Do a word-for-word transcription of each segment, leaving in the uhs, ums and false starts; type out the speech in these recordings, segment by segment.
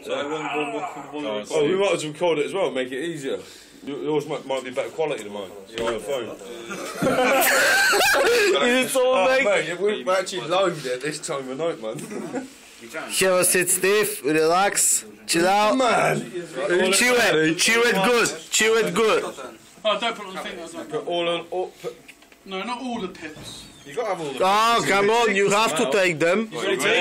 Oh, we might as well record it as well and make it easier. Yours might, might be better quality than mine. You're on the phone. It's all oh, mate. mate, we're actually loaded at this time of night, man. Here, sit stiff, relax, chill out. Man! Chew it, chew it good, chew it good. Oh, don't put on the thing. Put all on. All, put, no, not all the pips. you got to have all the Oh, come on, you have to take them.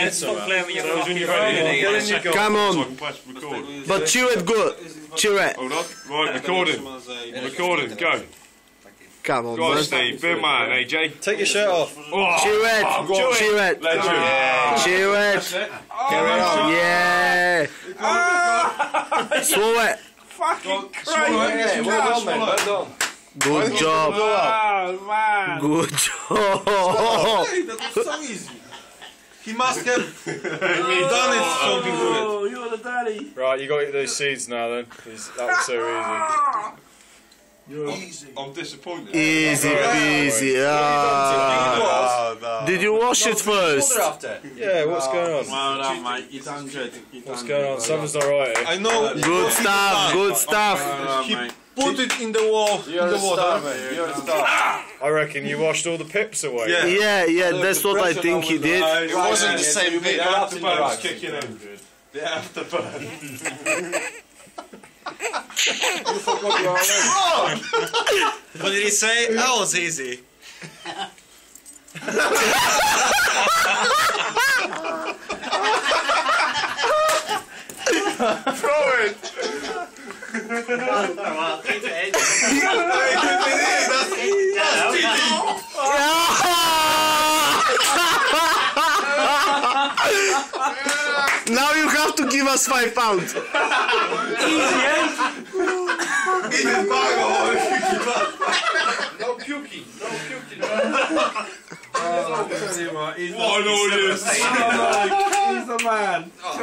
Come on. But chew it good. Chew it. Hold on. Right, recording. Recording, go. Come on, Go on, man. Steve. Big man, A J. Take your shirt off. Oh, Chew it. oh, go on. Chew it. Legend. Chew it. Carry on. Yeah. Swallow it. Fucking crazy. Yeah, well done, mate. Well done. Good job. Oh, man. Good job. That's so easy. He must have done it something to it. Oh, you're the daddy. Right, you got to eat those seeds now then. That was so easy. Easy. I'm disappointed. Easy peasy. Ah. Did you wash it first? Yeah, what's going on? Well done, mate. You done good. You What's done going good. on? Something's not right here. I know. Good stuff. Good stuff. Well done, mate. Put it in the wall. You're in the a water. star, mate. You're a star. I reckon you washed all the pips away. Yeah. Yeah, yeah, that's what I think he did. It wasn't the same bit. The afterburn's kicking in. The afterburn. What did he say? That was easy. Throw it. Now you have to give us five pounds. Easy, eh? No puking. No puking. What an audience. He's the man.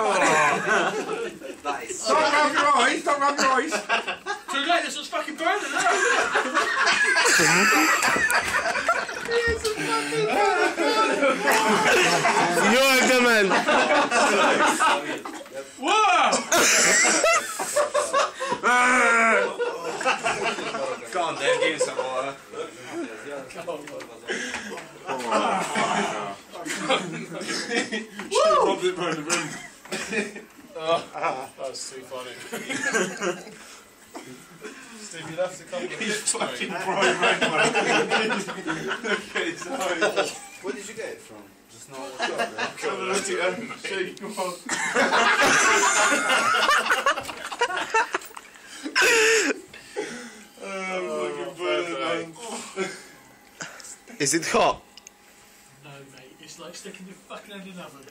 Don't rub your eyes. Don't rub your eyes. Too late, this was fucking burning now. You're the man. Whoa! Go on, Dan, give him some water. Robbed it round the room. That was too funny. Steve, you'd have to come with He's pips, fucking mate. bright red, man. Look at his eyes. Where did you get it from? Just normal shop, Have a look at him. Shake him off. Oh, fucking brilliant, man. Is it hot? No, mate, it's like sticking your fucking head in an oven.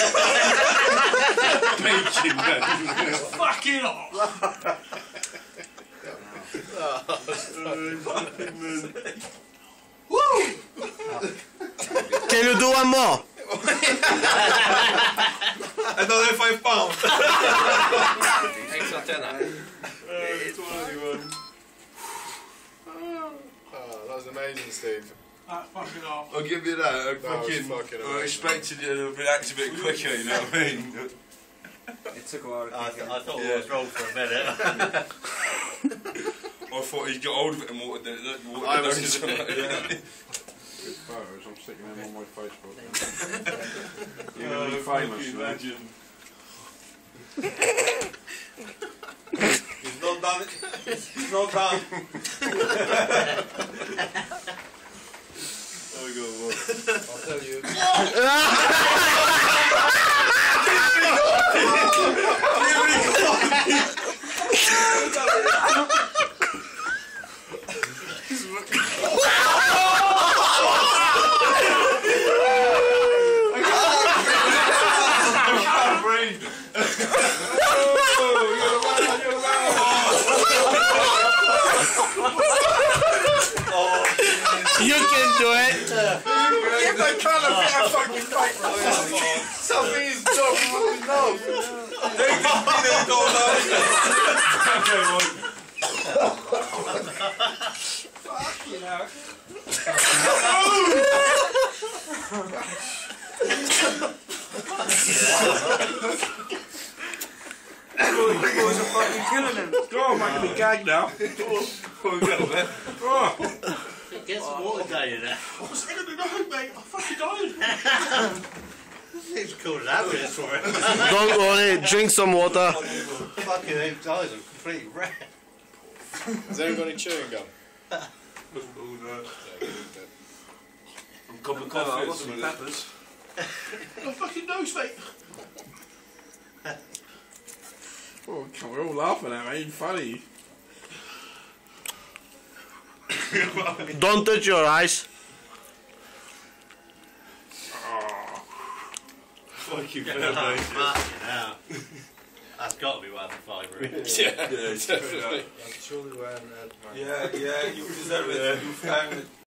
Bacon, man. Fucking hot! Can you do one more? Another five pounds. Extra tenner. Oh, that was amazing, Steve. That fucking hot. I'll give you that. I That was fucking, fucking I amazing. expected you to react a bit quicker, you know what I mean? It took a while to I, th I thought Yeah. it was wrong for a minute. I thought he'd got hold of it and watered it. Watered I it was down. just- Good photos, I'm sticking them on my Facebook. You're going to be famous, fucking man. legend. He's not done it. He's not done. Oh, God, what? I'll tell you. You can do it. If I can't have a fucking fight, something is dropping on his nose. Take this peanut and go down. Okay, one. Fucking hell. killing him. Go on, making me gag now. Oh, we got a bit. Oh. Get some water down in there. I was going to know, mate. I fucking died. It's called an ambulance for it. Don't worry, drink some water. Fucking him dies, I'm completely wrecked. Has anyone got any chewing gum? I'm cup of coffee and some peppers. My fucking nose, mate. Oh, come on, we're all laughing at me. Ain't funny. Don't touch your eyes. Fuck you, Oh, mate. fucking hell. That's got to be one of the five rings. Yeah, Yeah, definitely. yeah, yeah, you deserve it. You found it.